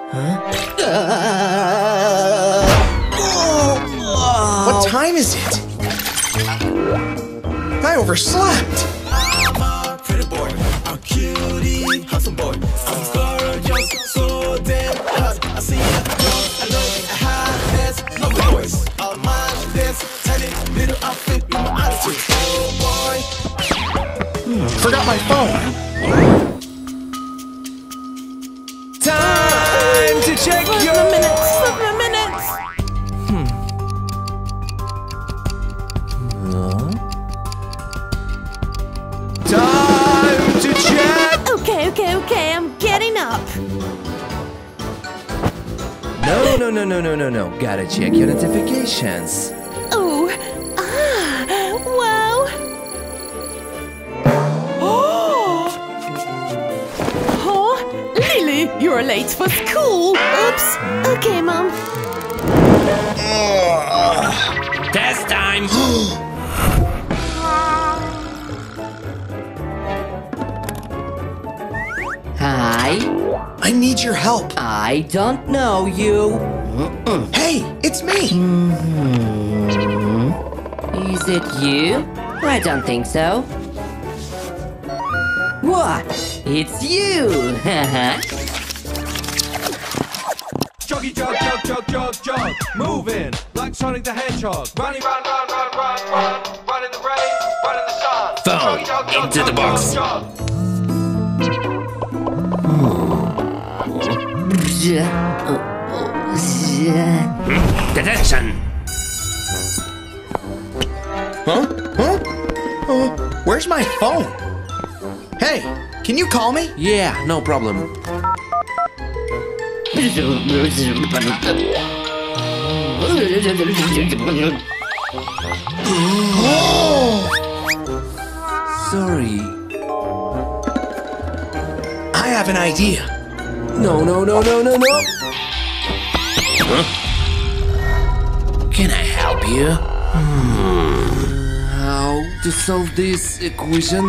What time is it? I overslept. I'm a pretty boy, a cutie, handsome boy. I'm gorgeous, so damn hot. I see ya, I know I have this lovely voice. I'll mind this tiny little outfit with my attitude. Oh boy. Forgot my phone. Time to check your minutes. Time to check. Okay, I'm getting up. No. Gotta check your notifications. Oh, wow. Oh, Lily, you're late for school. Oops. Okay, Mom. Test time! Hi. I need your help. I don't know you. Hey, it's me. Is it you? I don't think so. What? It's you! Joggy jog, moving like Sonic the Hedgehog. Running, run in the rain, run in the sun. Phone into the box. Detention! Huh? Where's my phone? Hey, can you call me? Yeah, no problem. Sorry. I have an idea. No. Can I help you? How to solve this equation?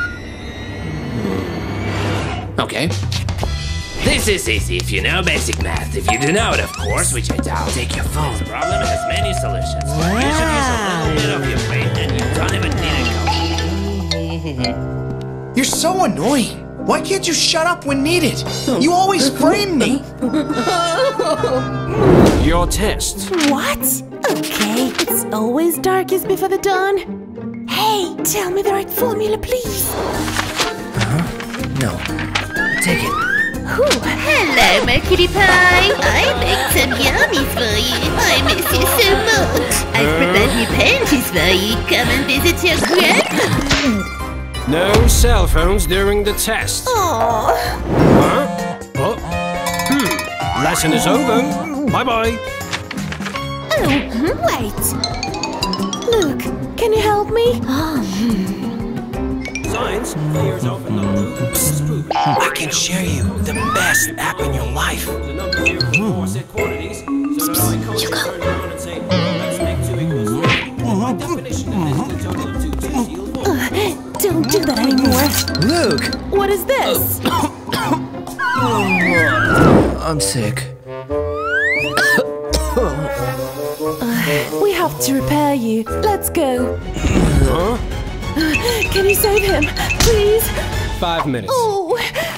Okay. This is easy if you know basic math. If you do know it, of course, which I doubt, take your phone. This problem has many solutions. Wow. You should use a little bit of your brain and you don't even need a code. You're so annoying. Why can't you shut up when needed? You always frame me. Your test. What? Okay, it's always darkest before the dawn. Hey, tell me the right formula, please. No. Take it. Hello, my cutie pie. I baked some yummies for you. I miss you so much. I've prepared new panties for you. Come and visit your grandma. No cell phones during the test. Aww. Huh? Oh. Lesson is over. Bye-bye. Oh, wait. Look, can you help me? Science clears off a number of spook. I can share you the best app in your life. The number here is four set quantities. So that I can't turn around and say, let's make 2 equals 3. By definition, it is the total of 2 digits yield 4. Don't do that anymore. Look. What is this? I'm sick. We have to repair you. Let's go. Huh? Can you save him, please? 5 minutes. Oh.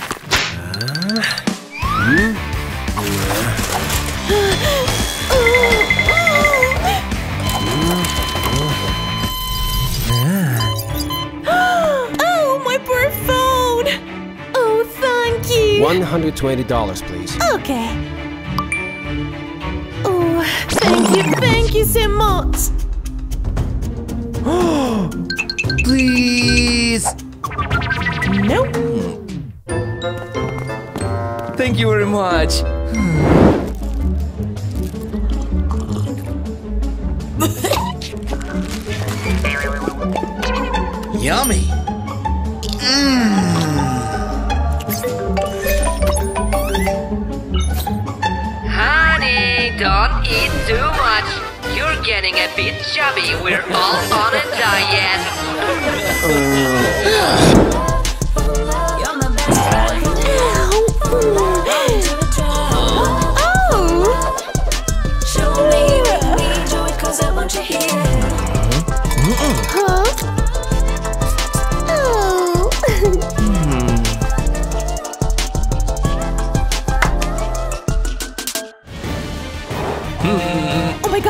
Oh, my poor phone. Oh, thank you. $120, please. Okay. Oh, thank you so much. Please. Nope. Thank you very much. Yummy. Honey, don't eat too much. You're getting a bit chubby. We're all on a diet.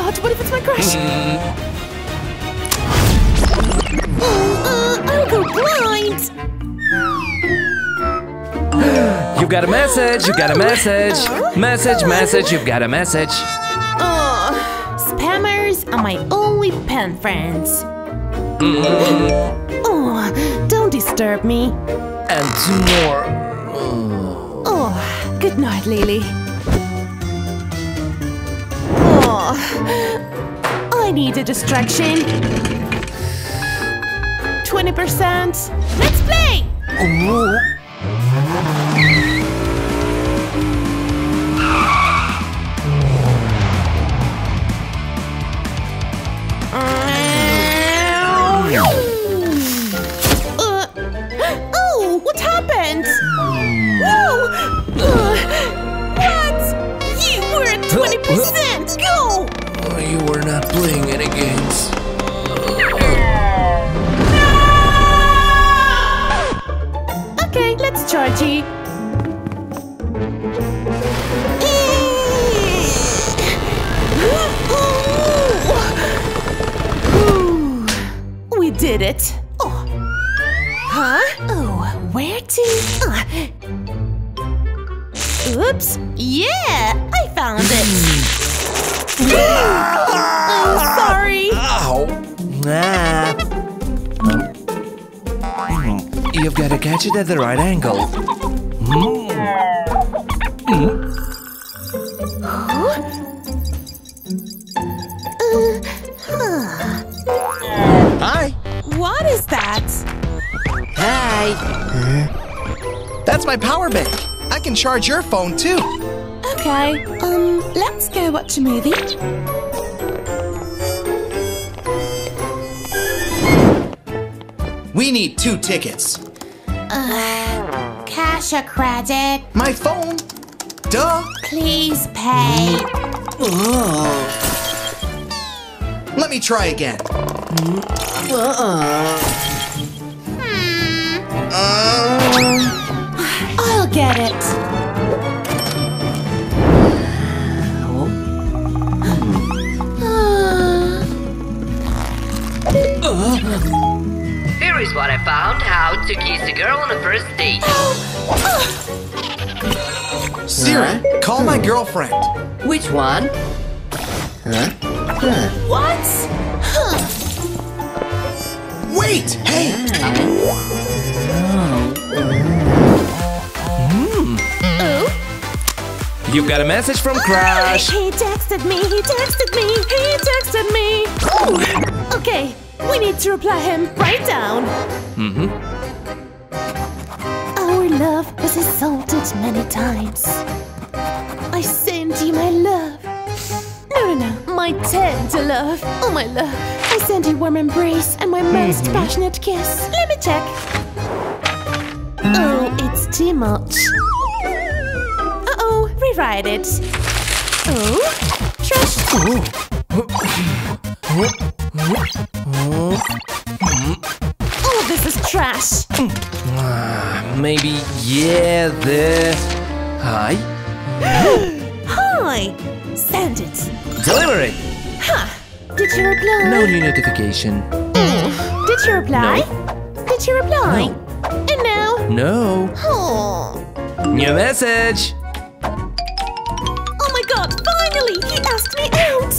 God, what if it's my crush? I'll go blind. You've got a message, you've got a message. Message, you've got a message. Spammers are my only pen friends. Oh, don't disturb me. And 2 more. Oh, good night, Lily. Oh, I need a distraction. 20%. Let's play! Oh, what happened? Whoa! What? You were at 20%! Go! You were not playing any games. Okay, let's charge you. We did it. Oh. Huh? Oh, where to? Oops. Yeah, I found it. Oh, sorry. Ow. You've got to catch it at the right angle. Hi. What is that? Hi. That's my power bank. I can charge your phone too. Okay, let's go watch a movie. We need 2 tickets. Cash or credit? My phone. Duh. Please pay. Let me try again. I'll get it. Here is what I found: how to kiss a girl on a first date. Siri, call my girlfriend. Which one? What? Wait! Hey! Oh? You've got a message from Crash. He texted me, he texted me, he texted me. Okay, we need to reply him right down. Our love was assaulted many times. I send you my love. No, my tender love. Oh, my love. I send you warm embrace and my most passionate kiss. Let me check. Oh, it's too much. Uh-oh, rewrite it. Oh, trash. Oh, this is trash. Maybe, yeah, there. Hi. Hi. Send it. Deliver it. Huh. Did you reply? No new notification. Did you reply? Did you reply? And now? No. Oh. New message. Oh my god, finally! He asked me out!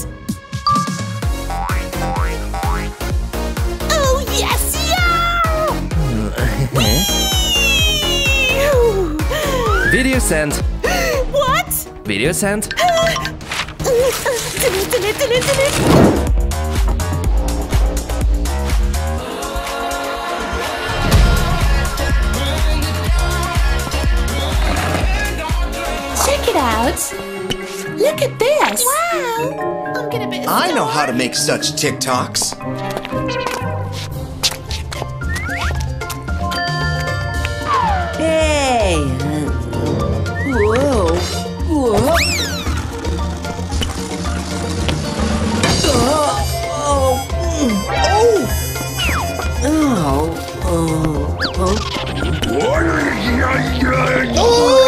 Oh yes, yeah! Whee! Video sent. What? Video sent. Delete. Check it out. Look at this. Wow. I'm gonna be. I know how to make such TikToks. Hey! Whoa! Whoa!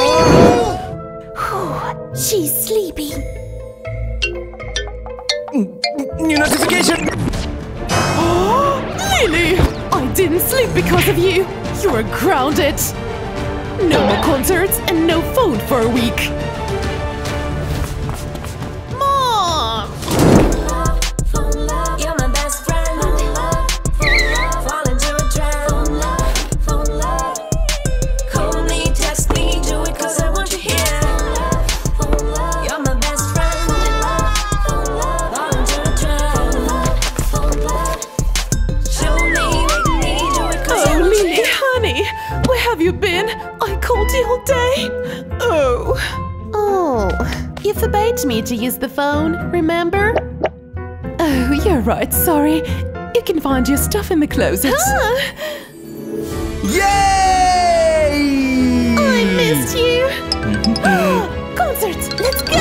She's sleeping. New notification! Lily! I didn't sleep because of you. You're grounded. No more concerts and no phone for a week. Mom! You're my best friend. Fall into a trap. Call me, text me, do it 'cause I want you here. You're my best friend. Fall into a trap. Show me, make me do it 'cause I Oh, want you Lily, here. honey, where have you been? I called you all day. Oh. Oh, you forbade me to use the phone, remember? Oh, you're right, sorry. You can find your stuff in the closet. Yay! I missed you. Concert, let's go!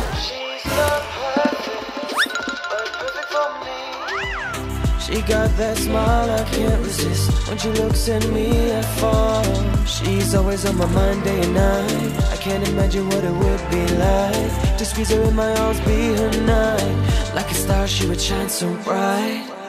She got that smile I can't resist. When she looks at me, I fall. She's always on my mind day and night. I can't imagine what it would be like to squeeze her in my arms, be her night. Like a star, she would shine so bright.